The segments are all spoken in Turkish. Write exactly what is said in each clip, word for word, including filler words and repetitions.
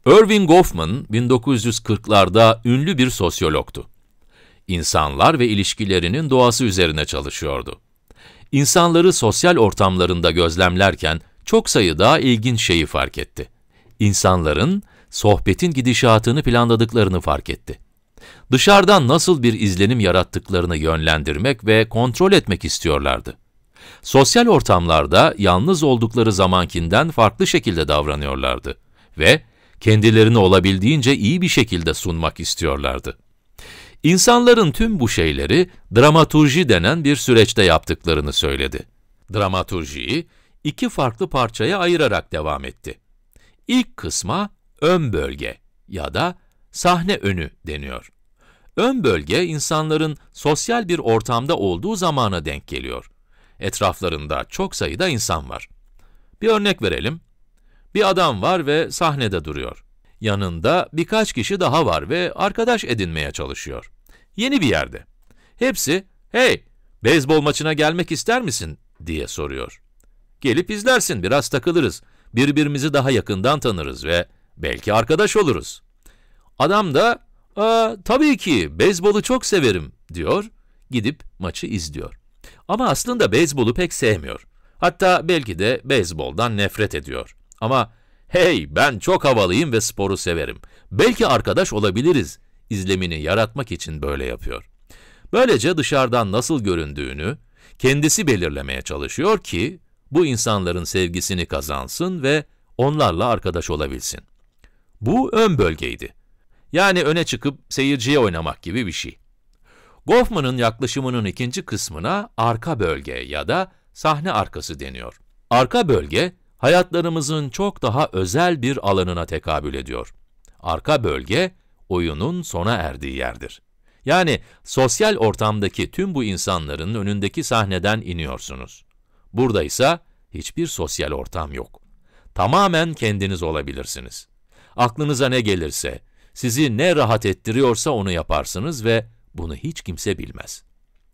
Erving Goffman, bin dokuz yüz kırklarda ünlü bir sosyologtu. İnsanlar ve ilişkilerinin doğası üzerine çalışıyordu. İnsanları sosyal ortamlarında gözlemlerken çok sayıda ilginç şeyi fark etti. İnsanların sohbetin gidişatını planladıklarını fark etti. Dışarıdan nasıl bir izlenim yarattıklarını yönlendirmek ve kontrol etmek istiyorlardı. Sosyal ortamlarda yalnız oldukları zamankinden farklı şekilde davranıyorlardı ve kendilerini olabildiğince iyi bir şekilde sunmak istiyorlardı. İnsanların tüm bu şeyleri dramaturji denen bir süreçte yaptıklarını söyledi. Dramaturjiyi iki farklı parçaya ayırarak devam etti. İlk kısma ön bölge ya da sahne önü deniyor. Ön bölge, insanların sosyal bir ortamda olduğu zamana denk geliyor. Etraflarında çok sayıda insan var. Bir örnek verelim. Bir adam var ve sahnede duruyor. Yanında birkaç kişi daha var ve arkadaş edinmeye çalışıyor. Yeni bir yerde. Hepsi, "Hey, beyzbol maçına gelmek ister misin?" diye soruyor. "Gelip izlersin, biraz takılırız, birbirimizi daha yakından tanırız ve belki arkadaş oluruz." Adam da, "Aa, tabii ki, beyzbolu çok severim," diyor, gidip maçı izliyor. Ama aslında beyzbolu pek sevmiyor. Hatta belki de beyzboldan nefret ediyor. Ama, "Hey, ben çok havalıyım ve sporu severim, belki arkadaş olabiliriz," izlemini yaratmak için böyle yapıyor. Böylece dışarıdan nasıl göründüğünü kendisi belirlemeye çalışıyor ki, bu insanların sevgisini kazansın ve onlarla arkadaş olabilsin. Bu ön bölgeydi. Yani öne çıkıp seyirciye oynamak gibi bir şey. Goffman'ın yaklaşımının ikinci kısmına arka bölge ya da sahne arkası deniyor. Arka bölge, hayatlarımızın çok daha özel bir alanına tekabül ediyor. Arka bölge, oyunun sona erdiği yerdir. Yani sosyal ortamdaki tüm bu insanların önündeki sahneden iniyorsunuz. Burada ise hiçbir sosyal ortam yok. Tamamen kendiniz olabilirsiniz. Aklınıza ne gelirse, sizi ne rahat ettiriyorsa onu yaparsınız ve bunu hiç kimse bilmez.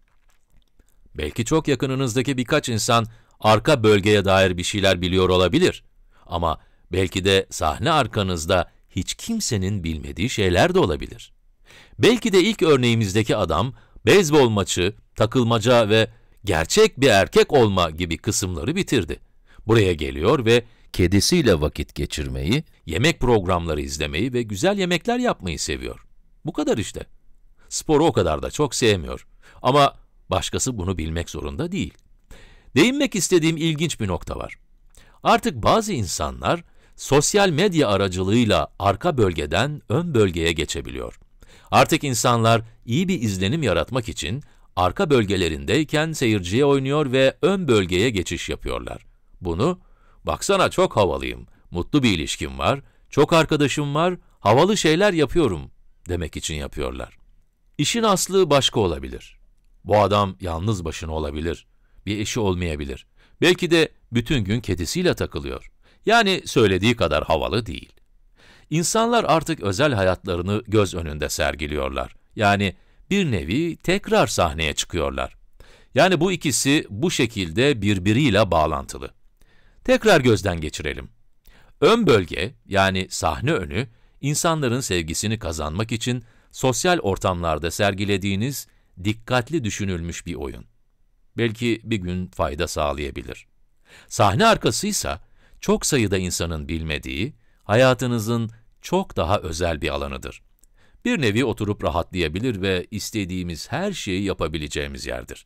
Belki çok yakınınızdaki birkaç insan arka bölgeye dair bir şeyler biliyor olabilir. Ama belki de sahne arkanızda hiç kimsenin bilmediği şeyler de olabilir. Belki de ilk örneğimizdeki adam, beyzbol maçı, takılmaca ve gerçek bir erkek olma gibi kısımları bitirdi. Buraya geliyor ve kedisiyle vakit geçirmeyi, yemek programları izlemeyi ve güzel yemekler yapmayı seviyor. Bu kadar işte. Sporu o kadar da çok sevmiyor. Ama başkası bunu bilmek zorunda değil. Değinmek istediğim ilginç bir nokta var. Artık bazı insanlar, sosyal medya aracılığıyla arka bölgeden ön bölgeye geçebiliyor. Artık insanlar iyi bir izlenim yaratmak için arka bölgelerindeyken seyirciye oynuyor ve ön bölgeye geçiş yapıyorlar. Bunu, "Baksana çok havalıyım, mutlu bir ilişkim var, çok arkadaşım var, havalı şeyler yapıyorum," demek için yapıyorlar. İşin aslı başka olabilir. Bu adam yalnız başına olabilir, bir eşi olmayabilir. Belki de bütün gün kedisiyle takılıyor. Yani söylediği kadar havalı değil. İnsanlar artık özel hayatlarını göz önünde sergiliyorlar. Yani bir nevi tekrar sahneye çıkıyorlar. Yani bu ikisi bu şekilde birbiriyle bağlantılı. Tekrar gözden geçirelim. Ön bölge, yani sahne önü, insanların sevgisini kazanmak için sosyal ortamlarda sergilediğiniz dikkatli düşünülmüş bir oyun. Belki bir gün fayda sağlayabilir. Sahne arkasıysa, çok sayıda insanın bilmediği, hayatınızın çok daha özel bir alanıdır. Bir nevi oturup rahatlayabilir ve istediğimiz her şeyi yapabileceğimiz yerdir.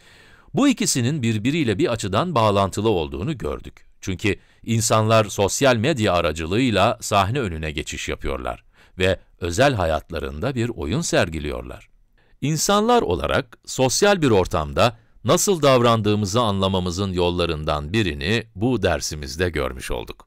Bu ikisinin birbiriyle bir açıdan bağlantılı olduğunu gördük. Çünkü insanlar sosyal medya aracılığıyla sahne önüne geçiş yapıyorlar ve özel hayatlarında bir oyun sergiliyorlar. İnsanlar olarak sosyal bir ortamda nasıl davrandığımızı anlamamızın yollarından birini bu dersimizde görmüş olduk.